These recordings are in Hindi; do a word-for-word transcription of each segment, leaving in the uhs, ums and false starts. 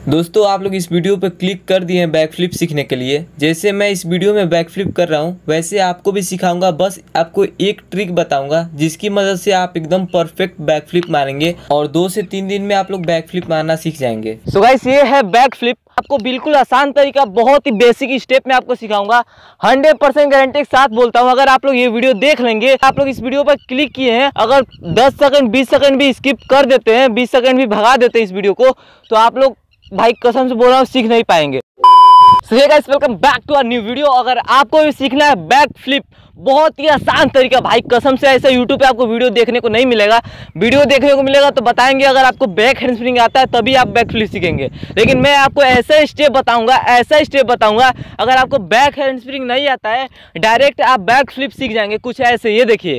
दोस्तों आप लोग इस वीडियो पर क्लिक कर दिए हैं बैक फ्लिप सीखने के लिए। जैसे मैं इस वीडियो में बैक फ्लिप कर रहा हूं वैसे आपको भी सिखाऊंगा। बस आपको एक ट्रिक बताऊंगा जिसकी मदद से आप एकदम परफेक्ट बैक फ्लिप मारेंगे और दो से तीन दिन में आप लोग बैक फ्लिप मारना सीख जाएंगे। सो गाइस ये है बैक फ्लिप। आपको बिल्कुल आसान तरीका, बहुत ही बेसिक स्टेप में आपको सिखाऊंगा। हंड्रेड परसेंट गारंटी के साथ बोलता हूँ। अगर आप लोग ये वीडियो देख लेंगे, आप लोग इस वीडियो पर क्लिक किए हैं, अगर दस सेकंड बीस सेकंड भी स्किप कर देते हैं, बीस सेकंड भी भगा देते हैं इस वीडियो को, तो आप लोग भाई कसम से बोल रहा हूँ सीख नहीं पाएंगे। So hey guys welcome back to our new video. अगर आपको भी सीखना है बैक फ्लिप, बहुत ही आसान तरीका, भाई कसम से ऐसा यूट्यूब पे आपको वीडियो देखने को नहीं मिलेगा। वीडियो देखने को मिलेगा तो बताएंगे अगर आपको बैक हैंडस्प्रिंग आता है तभी आप बैक फ्लिप सीखेंगे, लेकिन मैं आपको ऐसा स्टेप बताऊंगा ऐसा स्टेप बताऊंगा अगर आपको बैक हैंडस्प्रिंग नहीं आता है डायरेक्ट आप बैक फ्लिप सीख जाएंगे। कुछ ऐसे, ये देखिए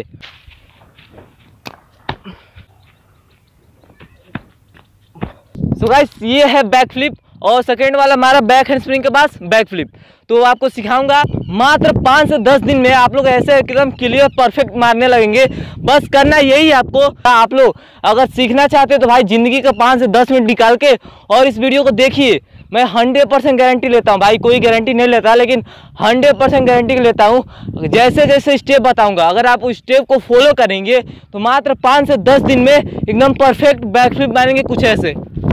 सो गाइस ये है बैक फ्लिप और सेकेंड वाला हमारा बैक हैंडस्प्रिंग के पास बैक फ्लिप। तो आपको सिखाऊंगा मात्र पाँच से दस दिन में आप लोग ऐसे एकदम क्लियर परफेक्ट मारने लगेंगे। बस करना यही है आपको। आप लोग अगर सीखना चाहते हो तो भाई ज़िंदगी का पाँच से दस मिनट निकाल के और इस वीडियो को देखिए। मैं हंड्रेड परसेंट गारंटी लेता हूँ भाई, कोई गारंटी नहीं लेता लेकिन हंड्रेड परसेंट गारंटी लेता हूँ। जैसे जैसे स्टेप बताऊंगा अगर आप उस स्टेप को फॉलो करेंगे तो मात्र पाँच से दस दिन में एकदम परफेक्ट बैक फ्लिप मारेंगे। कुछ ऐसे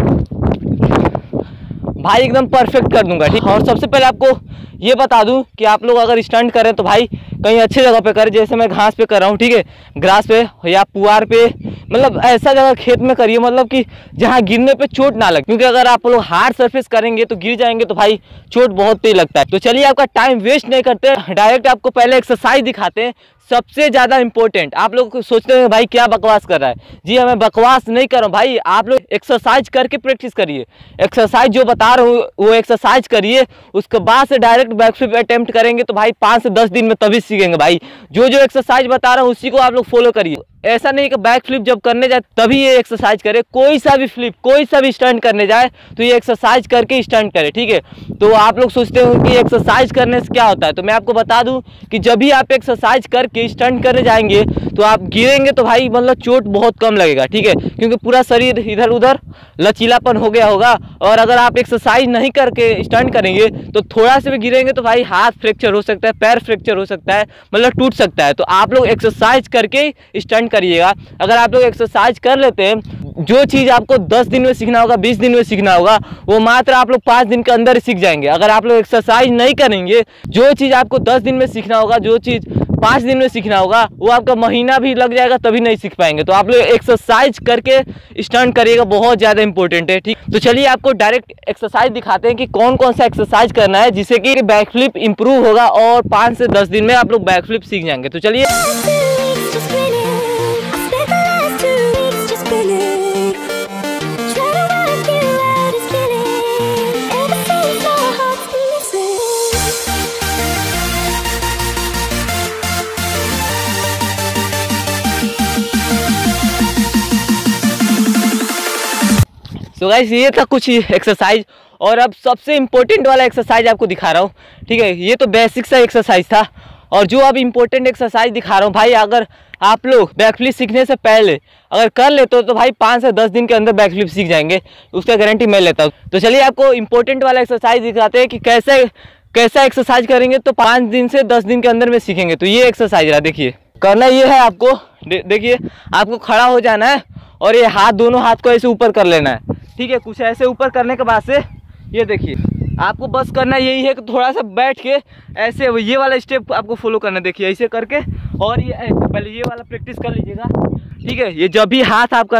भाई एकदम परफेक्ट कर दूंगा, ठीक। और सबसे पहले आपको ये बता दूं कि आप लोग अगर स्टंट करें तो भाई कहीं अच्छी जगह पे करें, जैसे मैं घास पे कर रहा हूँ, ठीक है, ग्रास पे या पुआर पे, मतलब ऐसा जगह खेत में करिए मतलब कि जहाँ गिरने पे चोट ना लगे, क्योंकि अगर आप लोग हार्ड सरफेस करेंगे तो गिर जाएंगे तो भाई चोट बहुत तेज लगता है। तो चलिए आपका टाइम वेस्ट नहीं करते, डायरेक्ट आपको पहले एक्सरसाइज दिखाते हैं। सबसे ज़्यादा इंपॉर्टेंट, आप लोग सोचते हैं भाई क्या बकवास कर रहा है, जी हमें बकवास नहीं कर रहा हूँ भाई, आप लोग एक्सरसाइज करके प्रैक्टिस करिए। एक्सरसाइज जो बता रहा हूँ वो एक्सरसाइज करिए, उसके बाद से डायरेक्ट बैक फ्लिप अटेम्प्ट करेंगे तो भाई पाँच से दस दिन में तभी सीखेंगे। भाई जो जो एक्सरसाइज बता रहा हूँ उसी को आप लोग फॉलो करिए। ऐसा नहीं कि बैक फ्लिप जब करने जाए तभी ये एक्सरसाइज करे। कोई सा भी फ्लिप, कोई सा भी स्टंट करने जाए तो ये एक्सरसाइज करके स्टंट करे, ठीक है। तो आप लोग सोचते हो कि एक्सरसाइज करने से क्या होता है, तो मैं आपको बता दूं कि जब भी आप एक्सरसाइज करके स्टंट करने जाएंगे तो आप गिरेंगे तो भाई मतलब चोट बहुत कम लगेगा, ठीक है, क्योंकि पूरा शरीर इधर उधर लचीलापन हो गया होगा। और अगर आप एक्सरसाइज नहीं करके स्टंट करेंगे तो थोड़ा से भी गिरेंगे तो भाई हाथ फ्रैक्चर हो सकता है, पैर फ्रैक्चर हो सकता है, मतलब टूट सकता है। तो आप लोग एक्सरसाइज करके स्टंट करिएगा। अगर आप लोग एक्सरसाइज कर लेते हैं, जो चीज़ आपको दस दिन में सीखना होगा, बीस दिन में सीखना होगा, वो मात्र आप लोग पाँच दिन के अंदर सीख जाएंगे। अगर आप लोग एक्सरसाइज नहीं करेंगे, जो चीज़ आपको दस दिन में सीखना होगा, जो चीज़ पाँच दिन में सीखना होगा, वो आपका महीना भी लग जाएगा तभी नहीं सीख पाएंगे। तो आप लोग एक्सरसाइज करके स्टंट करिएगा, बहुत ज़्यादा इंपॉर्टेंट है, ठीक। तो चलिए आपको डायरेक्ट एक्सरसाइज दिखाते हैं कि कौन कौन सा एक्सरसाइज करना है जिससे कि बैक फ्लिप इंप्रूव होगा और पाँच से दस दिन में आप लोग बैक फ्लिप सीख जाएंगे। तो चलिए तो गाइस ये था कुछ एक्सरसाइज, और अब सबसे इम्पोर्टेंट वाला एक्सरसाइज आपको दिखा रहा हूँ, ठीक है। ये तो बेसिक सा एक्सरसाइज था, और जो अब इम्पोर्टेंट एक्सरसाइज दिखा रहा हूँ भाई, अगर आप लोग बैक फ्लिप सीखने से पहले अगर कर लेते हो तो भाई पाँच से दस दिन के अंदर बैक फ्लिप सीख जाएंगे, उसका गारंटी मैं लेता हूँ। तो चलिए आपको इम्पोर्टेंट वाला एक्सरसाइज दिखाते हैं कि कैसे कैसा एक्सरसाइज करेंगे तो पाँच दिन से दस दिन के अंदर में सीखेंगे। तो ये एक्सरसाइज रहा, देखिए करना ये है आपको, देखिए आपको खड़ा हो जाना है और ये हाथ, दोनों हाथ को ऐसे ऊपर कर लेना है, ठीक है। कुछ ऐसे ऊपर करने के बाद से ये देखिए आपको बस करना यही है कि थोड़ा सा बैठ के ऐसे ये वाला स्टेप आपको फॉलो करना है, देखिए ऐसे करके, और ये ऐसे पहले ये वाला प्रैक्टिस कर लीजिएगा, ठीक है। ये जब भी हाथ आपका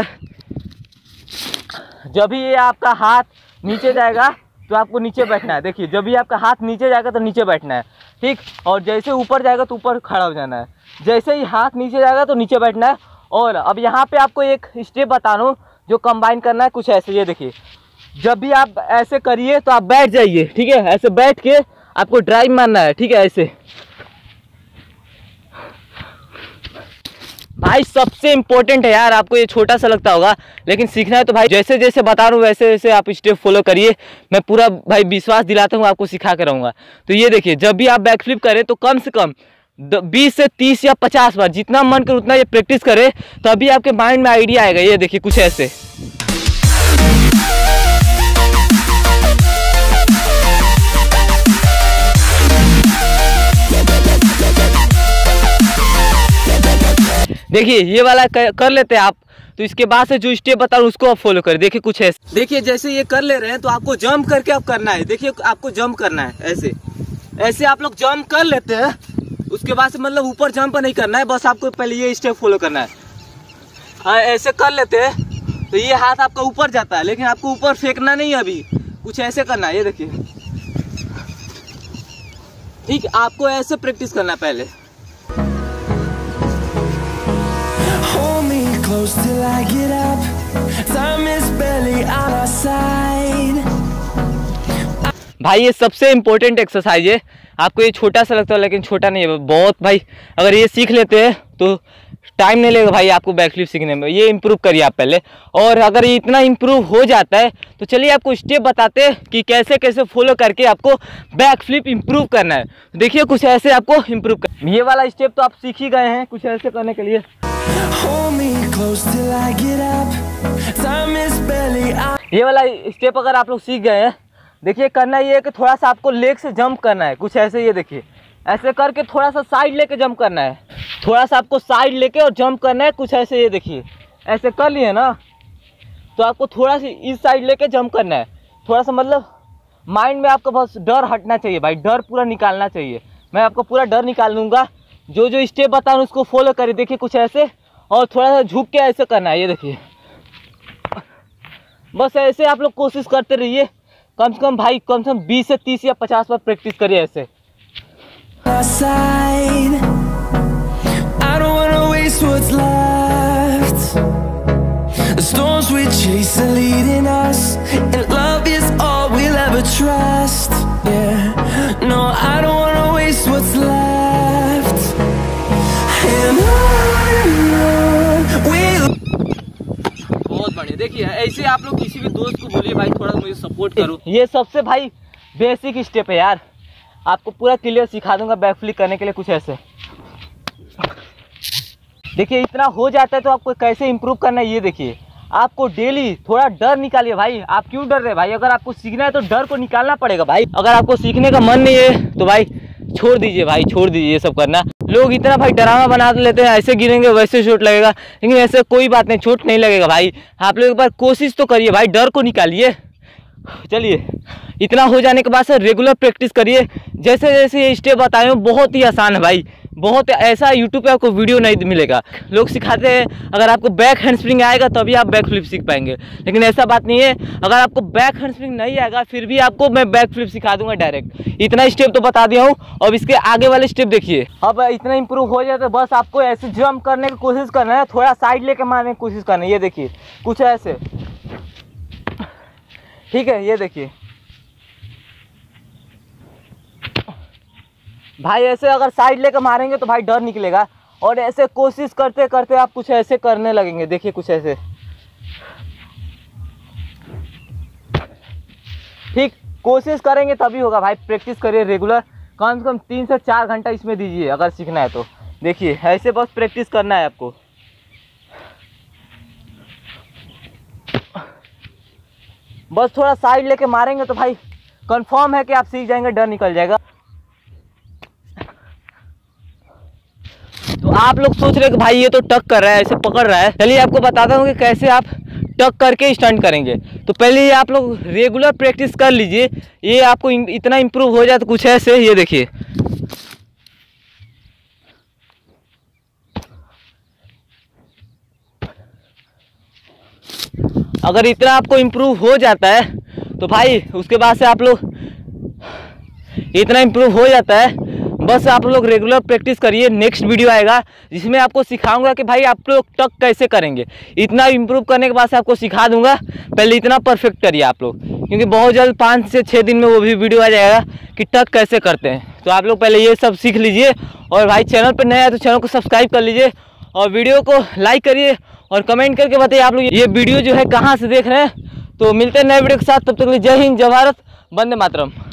जब भी ये आपका हाथ नीचे जाएगा तो आपको नीचे बैठना है, देखिए जब भी आपका हाथ नीचे जाएगा तो नीचे बैठना है, ठीक। और जैसे ऊपर जाएगा तो ऊपर खड़ा हो जाना है, जैसे ही हाथ नीचे जाएगा तो नीचे बैठना है। और अब यहाँ पे आपको एक स्टेप बता रहा हूँ जो कंबाइन करना है, कुछ ऐसे, ये देखिए जब भी आप ऐसे करिए तो आप बैठ जाइए, ठीक है। ऐसे बैठ के आपको ड्राइव मारना है, ठीक है। ऐसे भाई सबसे इंपॉर्टेंट है यार, आपको ये छोटा सा लगता होगा लेकिन सीखना है तो भाई जैसे जैसे बता रहा हूँ वैसे वैसे आप स्टेप फॉलो करिए। मैं पूरा भाई विश्वास दिलाता हूँ आपको सिखा के रहूँगा। तो ये देखिए जब भी आप बैक फ्लिप करें तो कम से कम बीस से तीस या पचास बार, जितना मन करे उतना ये प्रैक्टिस करें, तभी आपके माइंड में आइडिया आएगा। ये देखिए कुछ ऐसे। देखिए ये वाला कर लेते हैं आप, तो इसके बाद से जो स्टेप बता रहा हूँ उसको आप फॉलो करें। देखिए कुछ ऐसे, देखिए जैसे ये कर ले रहे हैं तो आपको जंप करके आप करना है। देखिए आपको जंप करना है, ऐसे ऐसे आप लोग जंप कर लेते हैं, उसके बाद से मतलब ऊपर जंप नहीं करना है, बस आपको पहले ये स्टेप फॉलो करना है। हाँ ऐसे कर लेते हैं तो ये हाथ आपका ऊपर जाता है, लेकिन आपको ऊपर फेंकना नहीं है, अभी कुछ ऐसे करना है। ये देखिए ठीक, आपको ऐसे प्रैक्टिस करना है पहले। Close till I get up, time is barely on our side. भाई ये सबसे इम्पोर्टेंट एक्सरसाइज है। आपको ये छोटा सा लगता है लेकिन छोटा नहीं है बहुत भाई। अगर ये सीख लेते हैं तो टाइम नहीं लगेगा भाई आपको बैकफ्लिप सीखने में। ये इम्प्रूव करिए आप पहले, और अगर ये इतना इम्प्रूव हो जाता है तो चलिए आपको स्टेप बताते हैं कि कैसे कैसे फॉलो करके आपको बैकफ्लिप इम्प्रूव करना है। देखिए कुछ ऐसे आपको इम्प्रूव कर, ये वाला स्टेप तो आप सीख ही गए हैं, कुछ ऐसे करने के लिए। ये वाला स्टेप अगर आप लोग सीख गए हैं, देखिए करना ये है कि थोड़ा सा आपको लेग से जंप करना है, कुछ ऐसे। ये देखिए ऐसे करके थोड़ा सा साइड लेके जंप करना है, थोड़ा सा आपको साइड लेके और जंप करना है, कुछ ऐसे। ये देखिए ऐसे कर लिए ना, तो आपको थोड़ा सा इस साइड लेके जंप करना है। थोड़ा सा मतलब माइंड में आपको बस डर हटना चाहिए भाई, डर पूरा निकालना चाहिए। मैं आपको पूरा डर निकाल दूंगा, जो जो स्टेप बता रहा हूँ उसको फॉलो करिए। देखिए कुछ ऐसे, और थोड़ा सा झुक के ऐसे करना है। ये देखिए बस ऐसे आप लोग कोशिश करते रहिए, कम से कम भाई कम से कम बीस से तीस या पचास बार प्रैक्टिस करिए ऐसे। बहुत बढ़िया। देखिए ऐसे आप लोग किसी भी दोस्त को बोलिए भाई थोड़ा मुझे सपोर्ट करो। ये सबसे भाई बेसिक स्टेप है यार, आपको पूरा क्लियर सिखा दूंगा बैकफ्लिप करने के लिए। कुछ ऐसे देखिए, इतना हो जाता है तो आपको कैसे इंप्रूव करना है। ये देखिए आपको डेली थोड़ा डर निकालिए भाई। आप क्यों डर रहे भाई? अगर आपको सीखना है तो डर को निकालना पड़ेगा भाई। अगर आपको सीखने का मन नहीं है तो भाई छोड़ दीजिए भाई, छोड़ दीजिए ये सब करना। लोग इतना भाई डरावा बना लेते हैं, ऐसे गिरेंगे वैसे चोट लगेगा, लेकिन ऐसे कोई बात नहीं, चोट नहीं लगेगा भाई। आप लोग एक बार कोशिश तो करिए भाई, डर को निकालिए। चलिए इतना हो जाने के बाद से रेगुलर प्रैक्टिस करिए। जैसे जैसे ये स्टेप बताए हो बहुत ही आसान है भाई, बहुत ऐसा यूट्यूब पे आपको वीडियो नहीं मिलेगा। लोग सिखाते हैं अगर आपको बैक हैंडस्प्रिंग आएगा तभी आप बैक फ्लिप सीख पाएंगे, लेकिन ऐसा बात नहीं है। अगर आपको बैक हैंडस्प्रिंग नहीं आएगा फिर भी आपको मैं बैक फ्लिप सिखा दूंगा डायरेक्ट। इतना स्टेप तो बता दिया हूँ, अब इसके आगे वाले स्टेप देखिए। अब इतना इंप्रूव हो जाए तो बस आपको ऐसे जंप करने की कोशिश करना है, थोड़ा साइड लेके मारने की कोशिश करना है। ये देखिए कुछ ऐसे, ठीक है। ये देखिए भाई ऐसे अगर साइड लेकर मारेंगे तो भाई डर निकलेगा, और ऐसे कोशिश करते करते आप कुछ ऐसे करने लगेंगे। देखिए कुछ ऐसे, ठीक कोशिश करेंगे तभी होगा भाई। प्रैक्टिस करिए रेगुलर, कम से कम तीन से चार घंटा इसमें दीजिए अगर सीखना है तो। देखिए ऐसे बस प्रैक्टिस करना है आपको। बस थोड़ा साइड लेके मारेंगे तो भाई कंफर्म है कि आप सीख जाएंगे, डर निकल जाएगा। तो आप लोग सोच रहे कि भाई ये तो टक कर रहा है, ऐसे पकड़ रहा है। चलिए आपको बताता हूँ कि कैसे आप टक करके स्टंट करेंगे। तो पहले ये आप लोग रेगुलर प्रैक्टिस कर लीजिए, ये आपको इतना इम्प्रूव हो जाए तो कुछ ऐसे। ये देखिए अगर इतना आपको इम्प्रूव हो जाता है तो भाई उसके बाद से आप लोग इतना इम्प्रूव हो जाता है, बस आप लोग रेगुलर प्रैक्टिस करिए। नेक्स्ट वीडियो आएगा जिसमें आपको सिखाऊंगा कि भाई आप लोग टक कैसे करेंगे। इतना इम्प्रूव करने के बाद से आपको सिखा दूंगा, पहले इतना परफेक्ट करिए आप लोग, क्योंकि बहुत जल्द पाँच से छः दिन में वो भी वीडियो आ जाएगा कि टक कैसे करते हैं। तो आप लोग पहले ये सब सीख लीजिए, और भाई चैनल पर नया है तो चैनल को सब्सक्राइब कर लीजिए, और वीडियो को लाइक करिए, और कमेंट करके बताइए आप लोग ये वीडियो जो है कहाँ से देख रहे हैं। तो मिलते हैं नए वीडियो के साथ, तब तक के लिए जय हिंद, जय भारत, वंदे मातरम।